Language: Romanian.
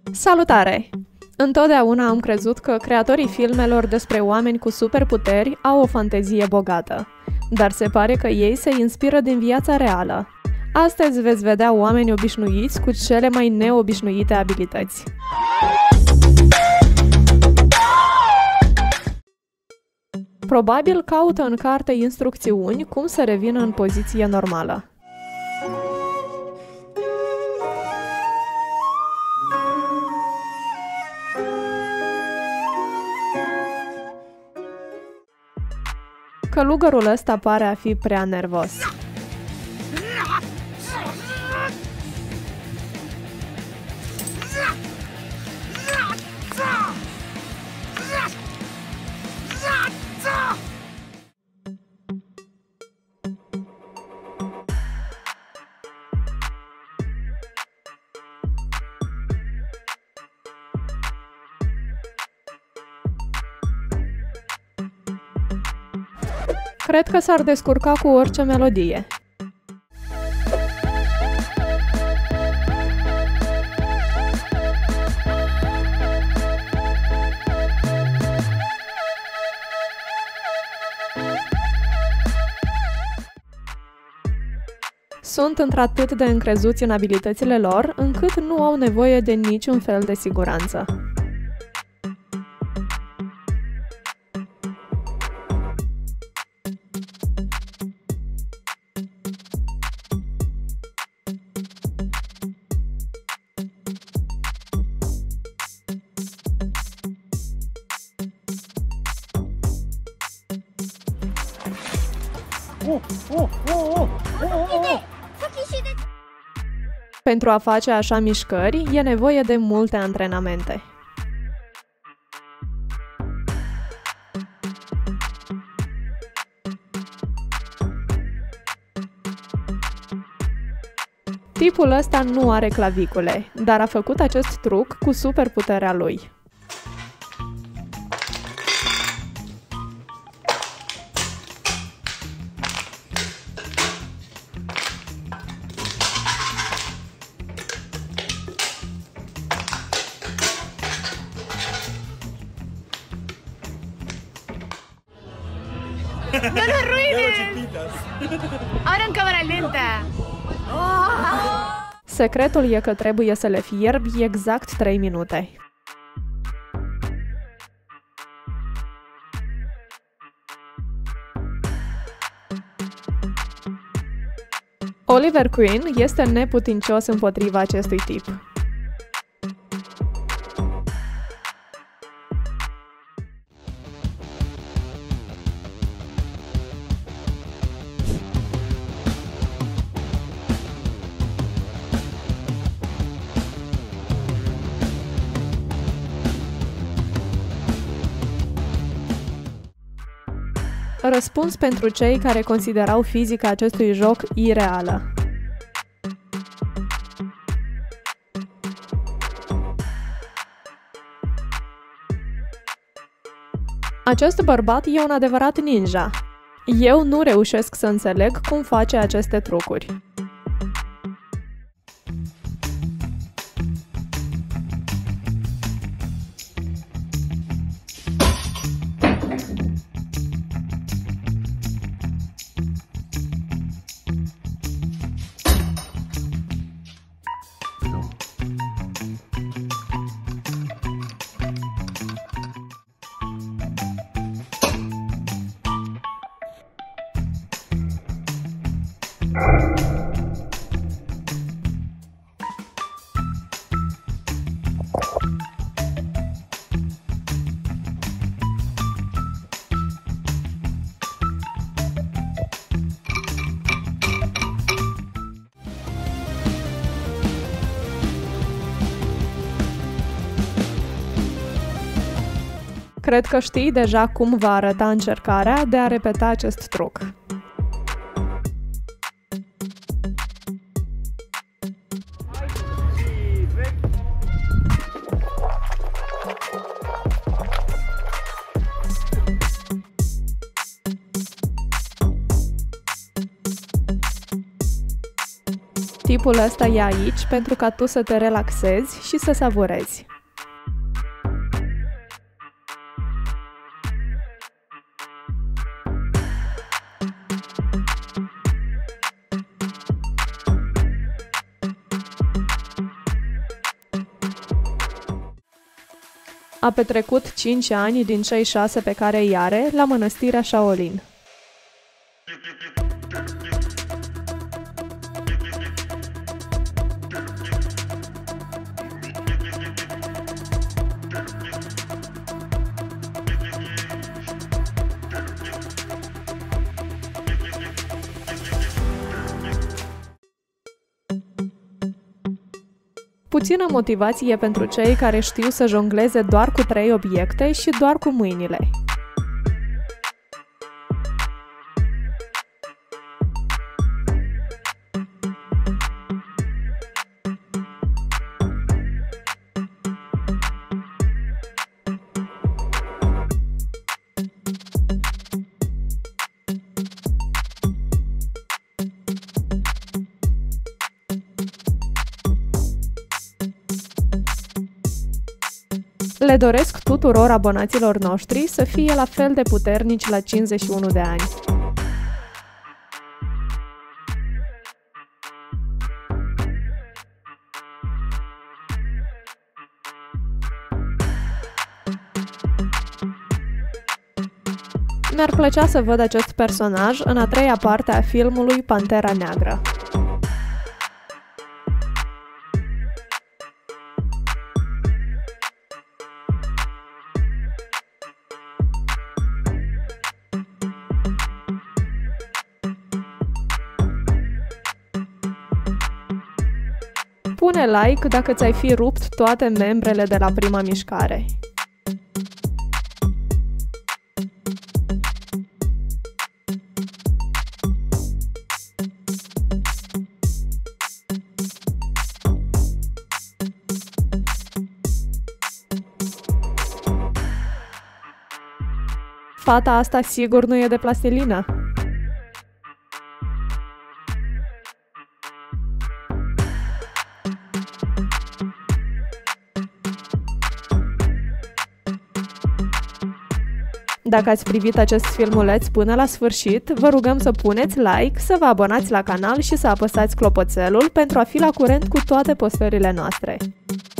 Salutare! Întotdeauna am crezut că creatorii filmelor despre oameni cu superputeri au o fantezie bogată, dar se pare că ei se inspiră din viața reală. Astăzi veți vedea oameni obișnuiți cu cele mai neobișnuite abilități. Probabil caută în carte instrucțiuni cum să revină în poziție normală. Călugărul ăsta pare a fi prea nervos. Cred că s-ar descurca cu orice melodie. Sunt într-atât de încrezuți în abilitățile lor, încât nu au nevoie de niciun fel de siguranță. Pentru a face așa mișcări, e nevoie de multe antrenamente. Tipul ăsta nu are clavicule, dar a făcut acest truc cu superputerea lui. ¡No lo arruines! Ahora en cámara lenta. Secretul e că trebuie să le fierbi exact 3 minute. Oliver Queen este neputincios împotriva acestui tip. Răspuns pentru cei care considerau fizica acestui joc ireală. Acest bărbat e un adevărat ninja. Eu nu reușesc să înțeleg cum face aceste trucuri. Cred că știi deja cum va arăta încercarea de a repeta acest truc. Clipul ăsta e aici pentru ca tu să te relaxezi și să savurezi. A petrecut 5 ani din cei 6 pe care îi are la mănăstirea Shaolin. Puțină motivație pentru cei care știu să jongleze doar cu 3 obiecte și doar cu mâinile. Le doresc tuturor abonaților noștri să fie la fel de puternici la 51 de ani. Mi-ar plăcea să văd acest personaj în a 3-a parte a filmului Pantera Neagră. Pune like dacă ți-ai fi rupt toate membrele de la prima mișcare. Fata asta sigur nu e de plastilină. Dacă ați privit acest filmuleț până la sfârșit, vă rugăm să puneți like, să vă abonați la canal și să apăsați clopoțelul pentru a fi la curent cu toate postările noastre.